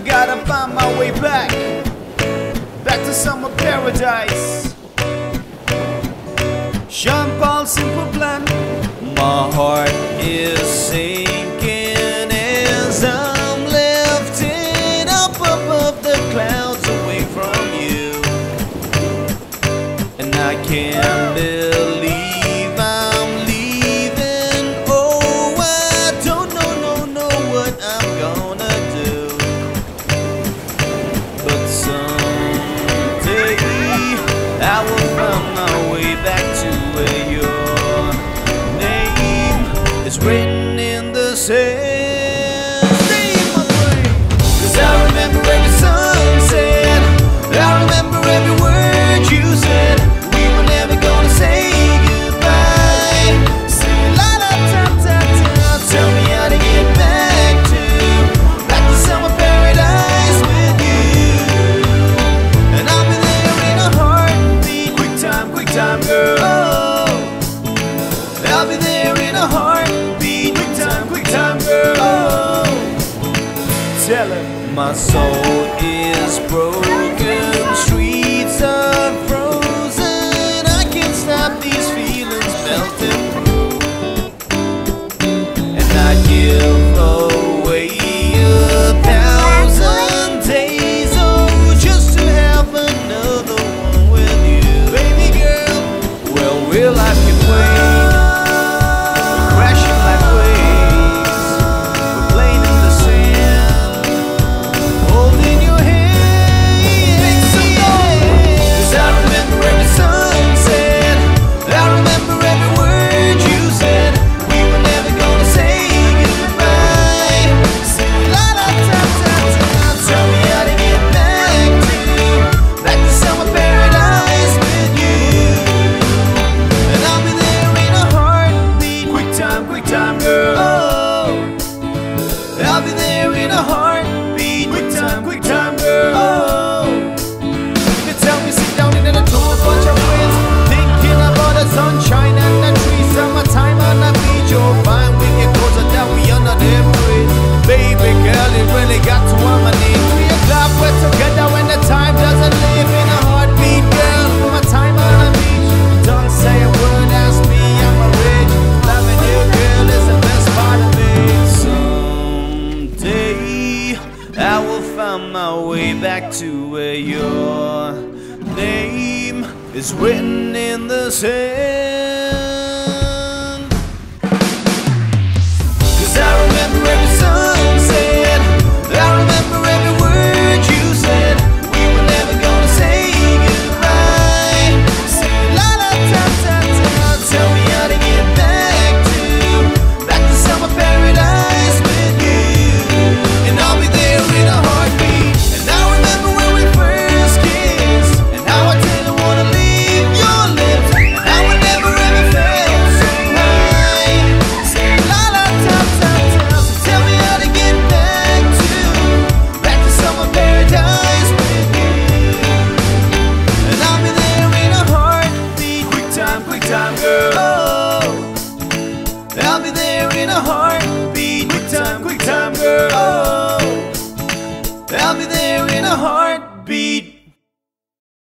gotta find my way back to summer paradise. Sean Paul's simple plan. My heart is sinking as I'm lifting up above the clouds away from you, and I can't believe I'm leaving. Oh, I don't know what I'm gonna do, but someday I will find my way back to where your name is written in the sand. Stay in my brain, 'cause I remember every sunset, I remember every word you said. We were never gonna say goodbye. Say la la ta ta ta. Tell me how to get back to summer paradise with you, and I'll be there in a heartbeat. Quick time, girl. I'll be there in a heartbeat. Quick time, girl. Tell her my soul is broken, streets are frozen. I can't stop these feelings melting, and I'd give away 1,000 days, oh, just to have another one with you, baby girl. Well, real life can wait, crashing like waves, we're playing in the sand, holding your hand. Make some noise, 'cause I remember every sunset, I remember every word you said. We were never gonna say goodbye. Say la la ta ta ta. Tell me how to get back to summer paradise with you, and I'll be there in a heartbeat. Quick time, girl. I'll be there in a heartbeat. Quick time, girl. You can tell me sit down in the door, a bunch of friends, thinking about the sunshine and the trees, summertime on the beach. You're fine, we get closer that we under them breeze. Baby girl, it really got to on my knees. 3 o'clock, we're together when the time doesn't live in a heartbeat, girl. My time on the beach, don't say a word, ask me, I'm a rich. Loving you, girl, is the best part of me. Someday I will find my way back to where your name is written in the sand. 'Cause I remember every sunset, I remember every word you said. We were never gonna say goodbye. Say la la ta ta ta. Tell me how to get back to summer paradise with you, and I'll be there in a heartbeat. And I remember when we first kissed, and how I didn't wanna leave your lips, and how I never ever felt so high. Say la la ta ta ta. So tell me how to get back to summer paradise with you, and I'll be there in a heartbeat. Quick time, girl. I'll be there in a heartbeat. Quick time, girl. I'll be there in a heartbeat.